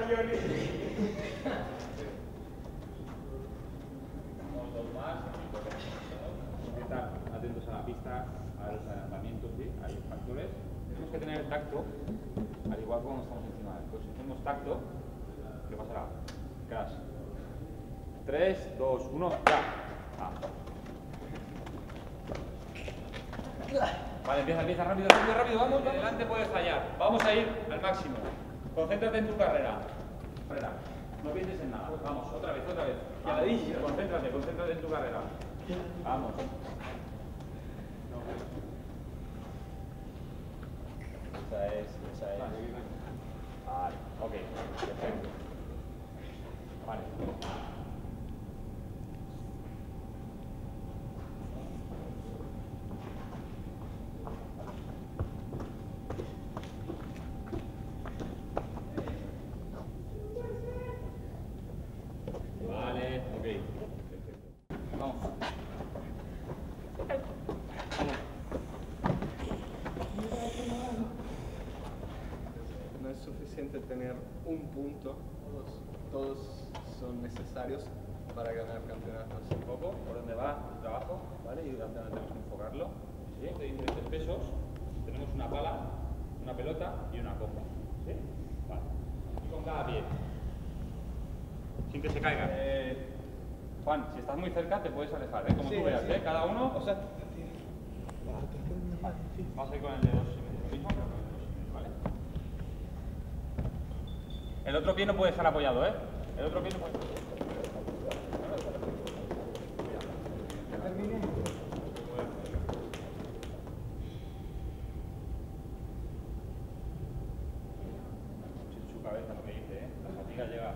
Dos más. Estar atentos a la pista, a los adelantamientos, ¿sí? Hay factores. Tenemos que tener tacto, al igual que cuando estamos encima del coche. Si tenemos tacto, ¿qué pasará? Crash. 3, 2, 1, ya. Ah. Vale, empieza rápido, vamos. Adelante puedes fallar. Vamos a ir al máximo. Concéntrate en tu carrera. No pienses en nada. Vamos, otra vez. Concéntrate en tu carrera. Vamos. Esa es. Vale, ok, perfecto. Vale. Vale, ok. Perfecto. Vamos. No es suficiente tener un punto, todos son necesarios para ganar campeonatos. Un poco por dónde va el trabajo, ¿vale? Y dónde tenemos que enfocarlo. ¿Sí? De diferentes pesos. Tenemos una pala, una pelota y una copa. ¿Sí? Vale. Y con cada pie. Sin que se caigan. Juan, si estás muy cerca te puedes alejar, ¿eh? Como tú veas, ¿eh? Cada uno. O sea, vamos a ir con el de 2,5 mismo. ¿Vale? El otro pie no puede estar apoyado, ¿eh? El otro pie no puede. Su cabeza lo que dice, ¿eh? La fatiga llega.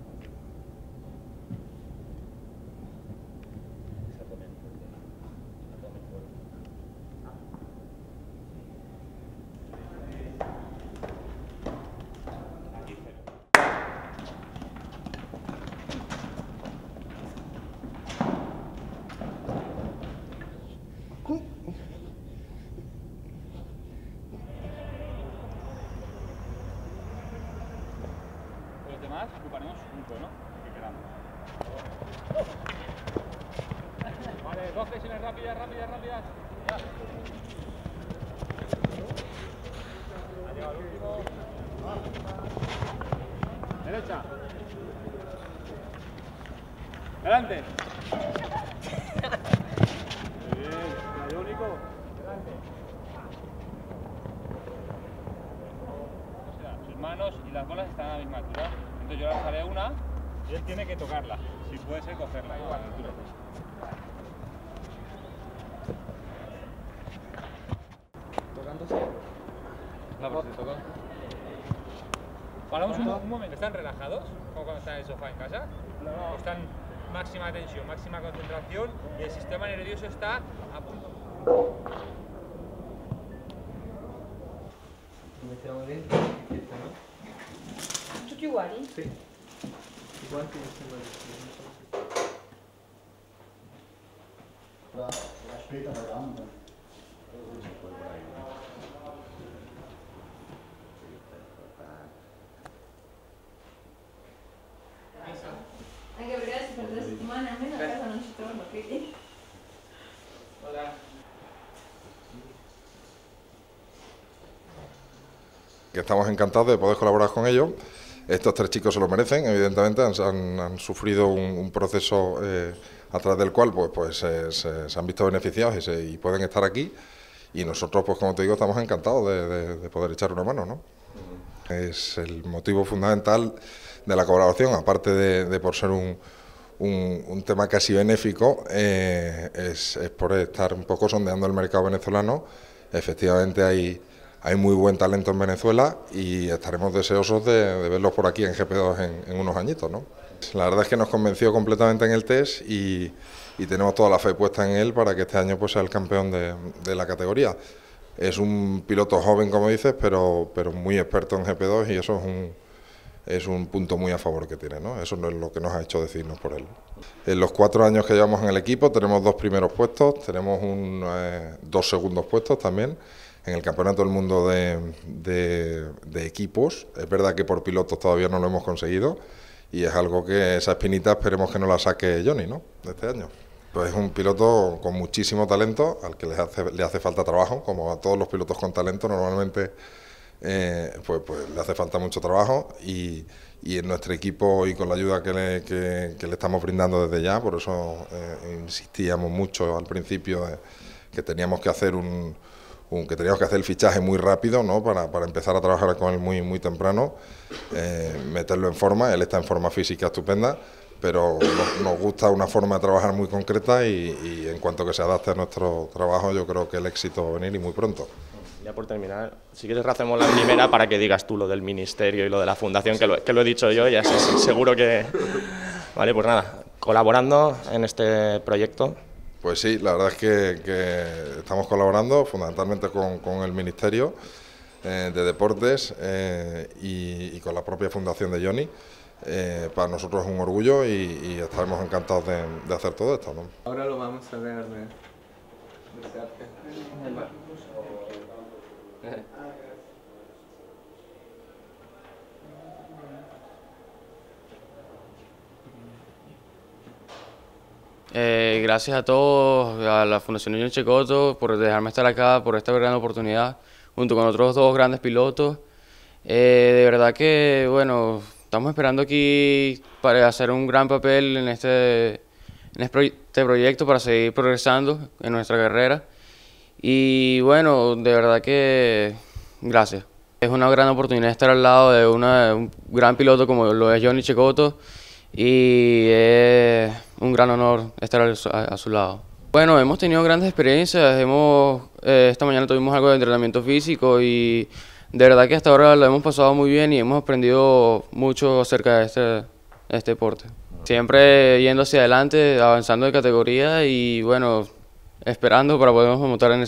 Los demás ocuparemos un cono que queramos. Vale, 2 flexiones rápidas. Ya. Ha llegado el último. Derecha. Delante. Muy bien, Rayónico. Delante. O sea, sus manos y las bolas están a la misma altura. Entonces yo lanzaré una y él tiene que tocarla. Si puede ser, cogerla igual a la altura. ¿Tocándose? No, pues se tocó. Paramos un momento. ¿Están relajados? Como cuando están en el sofá en casa. No. Están máxima tensión, máxima concentración y el sistema nervioso está a punto. Iniziamo lì, no? Tutti uguali? Sì. I guanti mi sembra di sì. La speta la gamba. Anche perché adesso per 2 settimane almeno a casa non ci torno, quindi... Que estamos encantados de poder colaborar con ellos. Estos 3 chicos se lo merecen, evidentemente, han sufrido un proceso a través del cual se han visto beneficiados y pueden estar aquí. Y nosotros, pues como te digo, estamos encantados de poder echar una mano, ¿no? Es el motivo fundamental de la colaboración, aparte de por ser un tema casi benéfico, es por estar un poco sondeando el mercado venezolano. Efectivamente hay muy buen talento en Venezuela y estaremos deseosos de verlos por aquí en GP2 en unos añitos, ¿no? La verdad es que nos convenció completamente en el test y tenemos toda la fe puesta en él para que este año pues sea el campeón de la categoría. Es un piloto joven, como dices, pero muy experto en GP2 y eso es un punto muy a favor que tiene, ¿no? Eso no es lo que nos ha hecho decidirnos por él. En los 4 años que llevamos en el equipo tenemos 2 primeros puestos, tenemos 2 segundos puestos también. en el Campeonato del Mundo de equipos. Es verdad que por pilotos todavía no lo hemos conseguido y es algo que esa espinita esperemos que no la saque Johnny, ¿no?, de este año. Pues es un piloto con muchísimo talento, al que le hace falta trabajo, como a todos los pilotos con talento normalmente pues le hace falta mucho trabajo y en nuestro equipo y con la ayuda que le estamos brindando desde ya, por eso insistíamos mucho al principio que teníamos que hacer el fichaje muy rápido, ¿no?, para empezar a trabajar con él muy temprano, meterlo en forma. Él está en forma física estupenda, pero nos gusta una forma de trabajar muy concreta y en cuanto que se adapte a nuestro trabajo, yo creo que el éxito va a venir y muy pronto. Ya por terminar, si quieres hacemos la primera para que digas tú lo del ministerio y lo de la fundación, que lo he dicho yo, ya seguro que... Vale, pues nada, colaborando en este proyecto. Pues sí, la verdad es que estamos colaborando fundamentalmente con el Ministerio de Deportes y con la propia fundación de Johnny. Para nosotros es un orgullo y estaremos encantados de hacer todo esto, ¿no? Ahora lo vamos a ver de cerca. Gracias a todos, a la Fundación Johnny Cecotto por dejarme estar acá, por esta gran oportunidad, junto con otros dos grandes pilotos. De verdad que, bueno, estamos esperando aquí para hacer un gran papel en este proyecto, para seguir progresando en nuestra carrera. Y bueno, de verdad que gracias. Es una gran oportunidad estar al lado de un gran piloto como lo es Johnny Cecotto y es un gran honor estar a su lado. Bueno, hemos tenido grandes experiencias, esta mañana tuvimos algo de entrenamiento físico y de verdad que hasta ahora lo hemos pasado muy bien y hemos aprendido mucho acerca de este deporte. Siempre yendo hacia adelante, avanzando de categoría y bueno, esperando para podernos montar en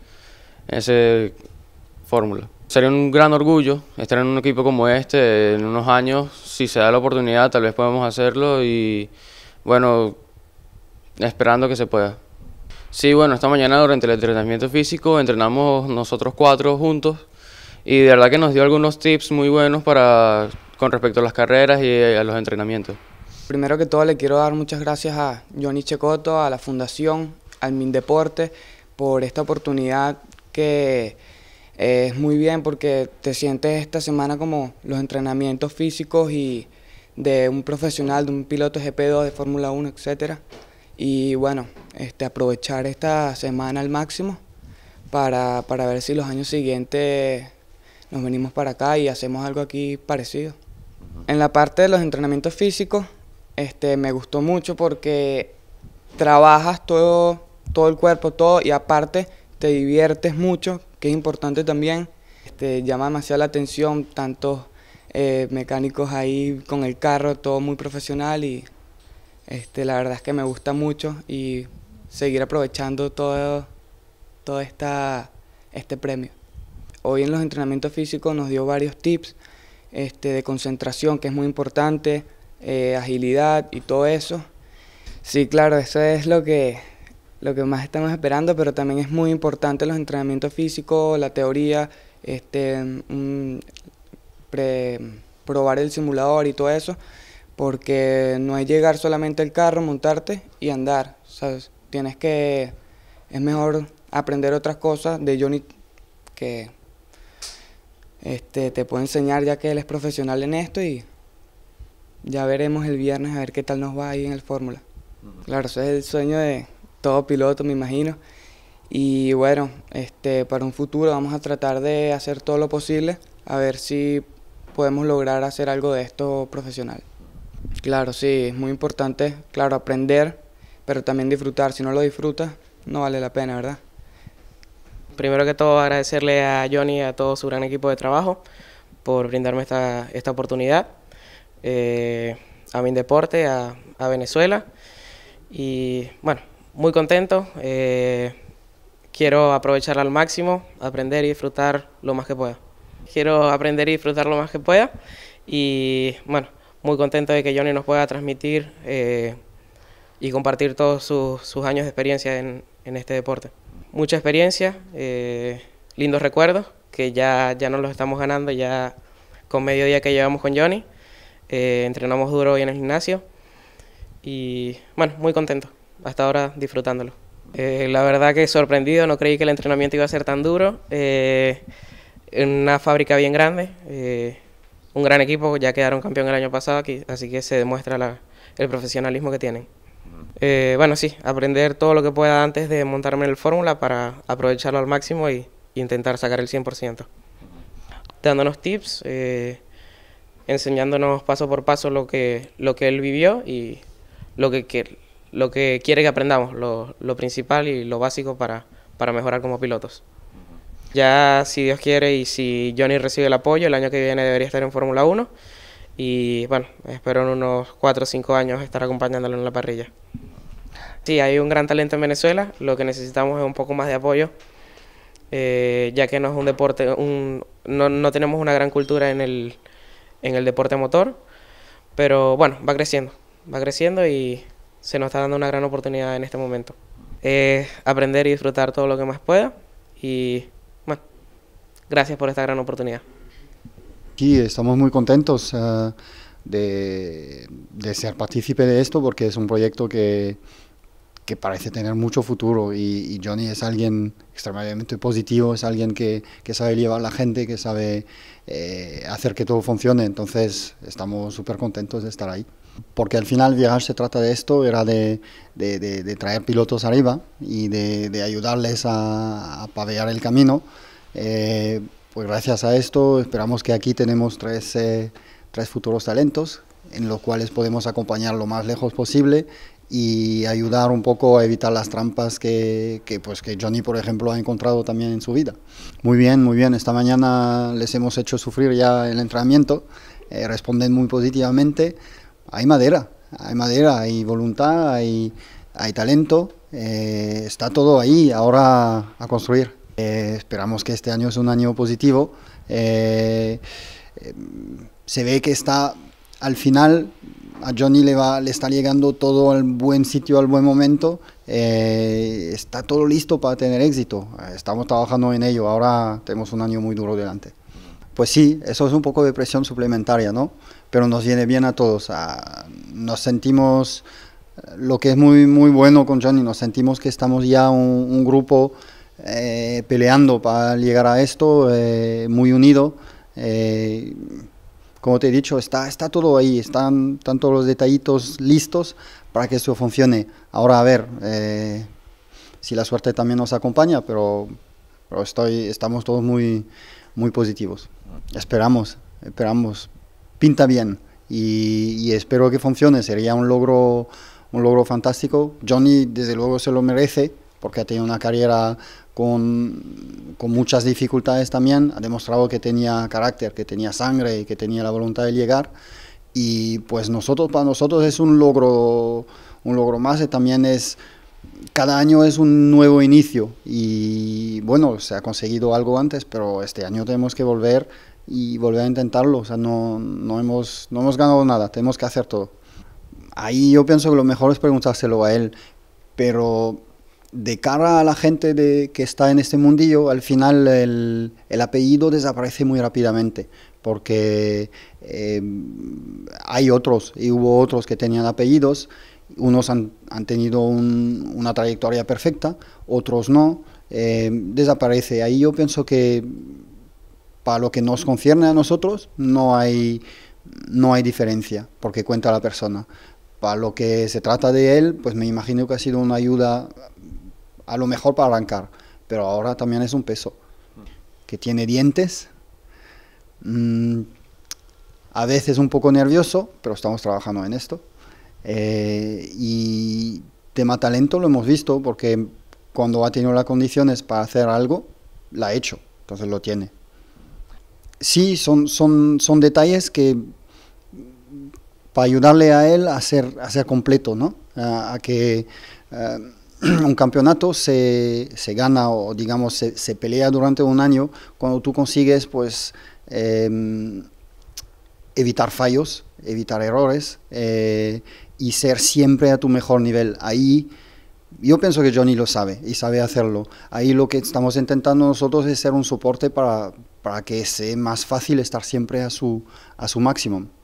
ese fórmula. Sería un gran orgullo estar en un equipo como este en unos años. Si se da la oportunidad, tal vez podamos hacerlo y bueno, esperando que se pueda. Sí, bueno, esta mañana durante el entrenamiento físico entrenamos nosotros 4 juntos y de verdad que nos dio algunos tips muy buenos con respecto a las carreras y a los entrenamientos. Primero que todo le quiero dar muchas gracias a Johnny Cecotto, a la Fundación, al Mindeporte, por esta oportunidad que es muy bien porque te sientes esta semana como los entrenamientos físicos y de un profesional, de un piloto GP2 de Fórmula 1, etc. Y bueno, aprovechar esta semana al máximo para ver si los años siguientes nos venimos para acá y hacemos algo aquí parecido. En la parte de los entrenamientos físicos, me gustó mucho porque trabajas todo el cuerpo, todo, y aparte te diviertes mucho, que es importante también. Llama demasiado la atención, tantos mecánicos ahí con el carro, todo muy profesional y la verdad es que me gusta mucho y seguir aprovechando todo este premio. Hoy en los entrenamientos físicos nos dio varios tips de concentración, que es muy importante, agilidad y todo eso. Sí, claro, eso es lo que más estamos esperando, pero también es muy importante los entrenamientos físicos, la teoría, probar el simulador y todo eso, porque no es llegar solamente al carro, montarte y andar, ¿sabes? Es mejor aprender otras cosas de Johnny que te puede enseñar, ya que él es profesional en esto, y ya veremos el viernes a ver qué tal nos va ahí en el Fórmula. Claro, ese es el sueño de todo piloto, me imagino. Y bueno, para un futuro vamos a tratar de hacer todo lo posible, a ver si podemos lograr hacer algo de esto profesional. Claro, sí, es muy importante, claro, aprender, pero también disfrutar. Si no lo disfrutas, no vale la pena, ¿verdad? Primero que todo, agradecerle a Johnny y a todo su gran equipo de trabajo por brindarme esta oportunidad, a Mindeporte, a Venezuela, y bueno, muy contento. Quiero aprovechar al máximo, aprender y disfrutar lo más que pueda. Quiero aprender y disfrutar lo más que pueda y bueno, muy contento de que Johnny nos pueda transmitir y compartir todos sus años de experiencia en este deporte. Mucha experiencia, lindos recuerdos que ya nos los estamos ganando ya con medio día que llevamos con Johnny. Entrenamos duro hoy en el gimnasio y bueno, muy contento, hasta ahora disfrutándolo. La verdad que sorprendido, no creí que el entrenamiento iba a ser tan duro. En una fábrica bien grande, un gran equipo, ya quedaron campeón el año pasado aquí, así que se demuestra el profesionalismo que tienen. Bueno, sí, aprender todo lo que pueda antes de montarme en el Fórmula para aprovecharlo al máximo y intentar sacar el 100%. Dándonos tips, enseñándonos paso por paso lo que él vivió y lo que quiere que aprendamos, lo principal y lo básico para mejorar como pilotos. Ya, si Dios quiere y si Johnny recibe el apoyo, el año que viene debería estar en Fórmula 1 y bueno, espero en unos 4 o 5 años estar acompañándolo en la parrilla. Sí, hay un gran talento en Venezuela, lo que necesitamos es un poco más de apoyo, ya que no es un deporte, no tenemos una gran cultura en el deporte motor, pero bueno, va creciendo y se nos está dando una gran oportunidad en este momento. Aprender y disfrutar todo lo que más pueda y bueno, gracias por esta gran oportunidad. Sí, estamos muy contentos de ser partícipe de esto porque es un proyecto que parece tener mucho futuro y Johnny es alguien extremadamente positivo, es alguien que sabe llevar a la gente, que sabe hacer que todo funcione, entonces estamos súper contentos de estar ahí. Porque al final viajar se trata de esto, era de traer pilotos arriba y de ayudarles a pavear el camino. Pues gracias a esto esperamos que aquí tenemos tres futuros talentos en los cuales podemos acompañar lo más lejos posible y ayudar un poco a evitar las trampas que Johnny, por ejemplo, ha encontrado también en su vida. Muy bien, esta mañana les hemos hecho sufrir ya el entrenamiento, responden muy positivamente, hay madera, hay voluntad, hay talento, está todo ahí, ahora a construir. Esperamos que este año es un año positivo, se ve que está al final, a Johnny le está llegando todo al buen sitio, al buen momento, está todo listo para tener éxito, estamos trabajando en ello, ahora tenemos un año muy duro delante. Pues sí, eso es un poco de presión suplementaria, ¿no? Pero nos viene bien a todos, nos sentimos, lo que es muy, muy bueno con Johnny, nos sentimos que estamos ya un grupo peleando para llegar a esto, muy unido. Como te he dicho, está todo ahí, están todos los detallitos listos para que esto funcione. Ahora a ver si la suerte también nos acompaña, pero estamos todos muy, muy positivos. Esperamos, pinta bien y espero que funcione, sería un logro fantástico. Johnny desde luego se lo merece porque ha tenido una carrera con muchas dificultades también, ha demostrado que tenía carácter, que tenía sangre y que tenía la voluntad de llegar y pues para nosotros es un logro más y también cada año es un nuevo inicio y bueno, se ha conseguido algo antes, pero este año tenemos que volver a intentarlo, o sea, no hemos ganado nada, tenemos que hacer todo. Ahí yo pienso que lo mejor es preguntárselo a él, pero de cara a la gente que está en este mundillo, al final el apellido desaparece muy rápidamente, porque hubo otros que tenían apellidos, unos han tenido una trayectoria perfecta, otros no, desaparece. Ahí yo pienso que para lo que nos concierne a nosotros no hay diferencia, porque cuenta la persona. Para lo que se trata de él, pues me imagino que ha sido una ayuda a lo mejor para arrancar, pero ahora también es un peso, que tiene dientes, a veces un poco nervioso, pero estamos trabajando en esto, y tema talento lo hemos visto, porque cuando ha tenido las condiciones para hacer algo, la ha hecho, entonces lo tiene. Sí, son detalles que para ayudarle a él a ser completo, ¿no? A que un campeonato se gana o digamos se pelea durante un año cuando tú consigues pues evitar fallos, evitar errores y ser siempre a tu mejor nivel. Ahí Yo pienso que Johnny lo sabe y sabe hacerlo. Ahí lo que estamos intentando nosotros es ser un soporte para que sea más fácil estar siempre a su máximo.